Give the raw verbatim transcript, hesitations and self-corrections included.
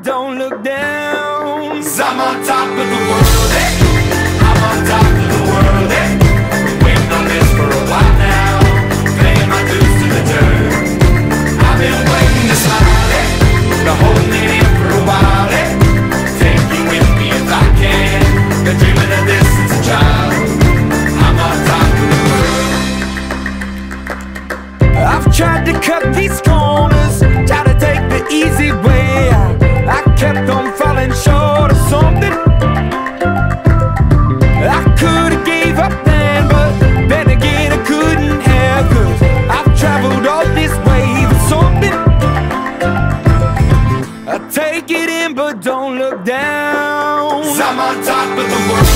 but don't look down. 'Cause I'm on top of the world, eh? I'm on top of the world, eh? Been waiting on this for a while now, paying my dues to the dirt. I've been waiting to smile, eh? Been holding it in for a while, eh? Take you with me if I can. Been dreaming of this since a child. I'm on top of the world. I've tried to cut these corners, tried to take the easy way. I, I kept on falling short of something. I could've gave up then, but then again I couldn't have. 'Cause I've traveled all this way for something. I take it in, but don't look down. 'Cause I'm on top of the world.